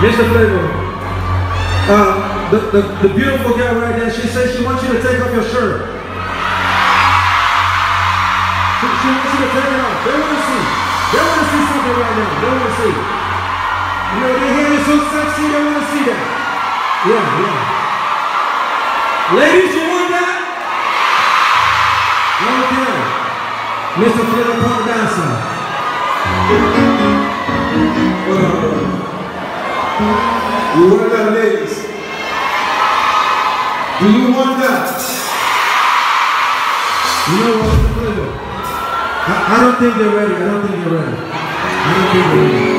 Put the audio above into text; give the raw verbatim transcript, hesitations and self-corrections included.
Mister Flavor, uh, the, the, the beautiful girl right there, she says she wants you to take off your shirt. She, she wants you to take it off. They want to see. They want to see something right now. They want to see. You know, their hair is so sexy, they want to see that. Yeah, yeah. Ladies, you want that? Okay. Mister Flavor Punk Dancer. Hold on, hold on. You want that, ladies? Do you want that? You know what, Mister Flavor? I, I don't think they're ready. I don't think they're ready. I don't think they're ready.